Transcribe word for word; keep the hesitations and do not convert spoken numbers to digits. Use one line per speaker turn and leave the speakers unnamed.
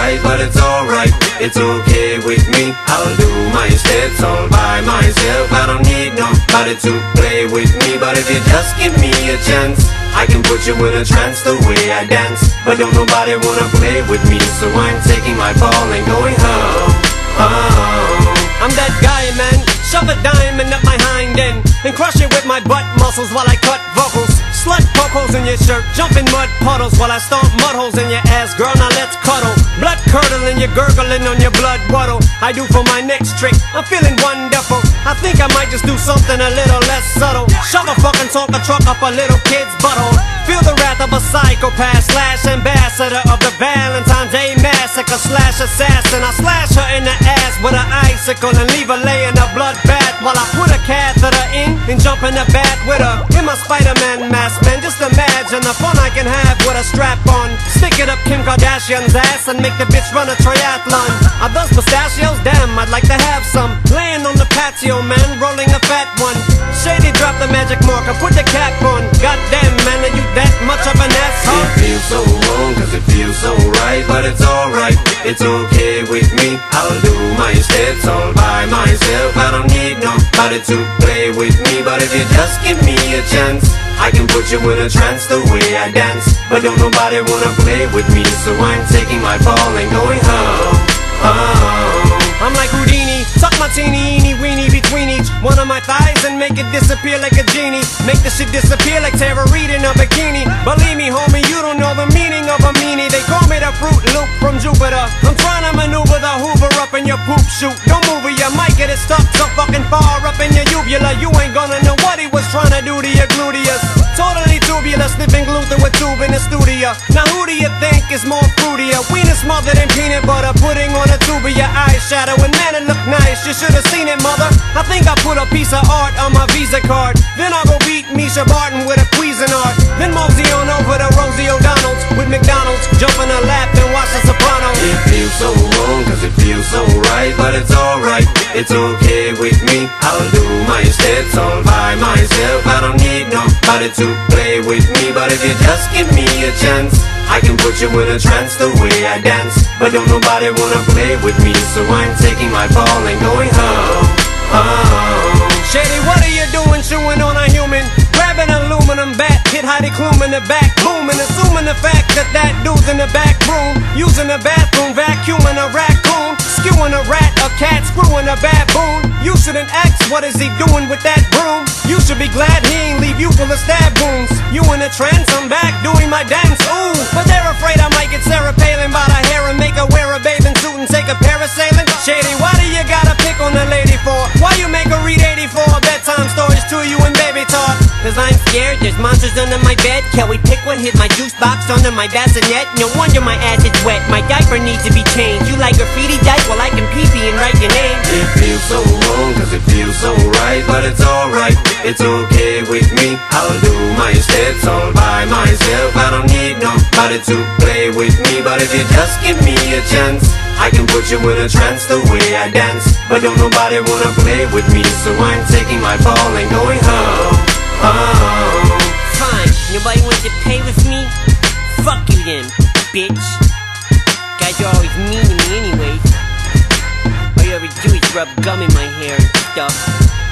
right, but it's alright. It's okay with me. I'll do my steps all by myself. I don't need nobody to play with me. But if you just give me a chance, I can put you in a trance the way I dance. But don't nobody wanna play with me, so I'm taking my ball and going home, home.
I'm that guy, man. Shove a diamond up my hind end and crush it with my butt muscles while I cut vocals. Slut poke holes in your shirt, jump in mud puddles while I stomp mud holes in your ass. Girl, now let's cuddle. Blood curdling, you're gurgling on your blood waddle. I do for my next trick, I'm feeling wonderful. I think I might just do something a little less subtle. Shove a fucking Tonka truck up a little kid's butthole. Feel the wrath of a psychopath slash ambassador of the Valentines massacre slash assassin. I slash her in the ass with an icicle and leave her laying a blood bath while I put a catheter in and jump in the bath with her in my Spider-Man mask, man. Just imagine the fun I can have with a strap on. Stick it up Kim Kardashian's ass and make the bitch run a triathlon. Are those pistachios? Damn, I'd like to have some. Laying on the patio, man, rolling a fat one. Shady, drop the magic marker, put the cap on. Goddamn, man, are you that much of an asshole?
It feels so wrong, cause it feels so right, but it's alright. It's okay with me. I'll do my steps all by myself. I don't need nobody to play with me. But if you just give me a chance, I can put you in a trance the way I dance. But don't nobody wanna play with me, so I'm taking my ball and going home, home.
I'm like Houdini, tuck my teeny eeny weeny between each one of my thighs and make it disappear like a genie. Make the shit disappear like Tara Reid in a bikini. Believe me, homie, you don't know the meaning of a meanie. They call me the Fruit Loop from Jupiter. I'm trying to maneuver the Hoover up in your poop chute. Don't move it, you might get it stuck so fucking far up in your uvula. You ain't gonna know what he was trying to do to your gluteus. Totally tubular, sniffing glue through a tube in the studio. Now who do you think is more fruitier? Wiener smothered in peanut butter, putting on a tube of your eyeshadow. And man, it look nice, you should've seen it, mother. I think I put a piece of art on my Visa card. Then I'll go beat Misha Barton with a Cuisinart. Then mosey on over to Rosie O'Donnell's with McDonald's. Jump in her lap and watch The Sopranos.
It feels so wrong, cause it feels so right, but it's alright. It's okay with me. I'll do my steps all by myself. I don't need nobody to play with me. But if you just give me a chance, I can put you in a trance the way I dance. But don't nobody wanna play with me, so I'm taking my ball and going home, home.
Shady, what are you doing chewing on a human? Grabbing an aluminum bat, hit Heidi Klum in the back, booming, assuming the fact that that dude's in the back room, using the bathroom, vacuuming a raccoon, skewing a rat, a cat, screwing a baboon. You shouldn't ask, what is he doing with that broom? You should be glad he ain't leave you full of stab wounds. You in a trance, I'm back doing my dance, ooh. But they're afraid I might get Sarah Palin by the hair and make her wear a bathing suit and take a parasailing. Shady, why do you gotta pick on the lady for? Why you make her read eighty-four bedtime stories to you and baby talk? Cause I'm scared, there's monsters under my bed. Kelly Pickwood hit my juice box under my bassinet. No wonder my ass is wet, my diaper needs to be changed. You like graffiti dyke? Well I can pee-pee and write your name.
It feels so wrong, cause it feels so right, but it's alright. It's okay with me. I'll do my steps all by myself. I don't need nobody to play with me. But if you just give me a chance, I can put you in a trance the way I dance. But don't nobody wanna play with me, so I'm taking my ball and going home, home.
Fine, nobody wants to play with me? Fuck you then, bitch. Guys are always mean to me anyways. All you ever do is rub gum in my hair and stuff.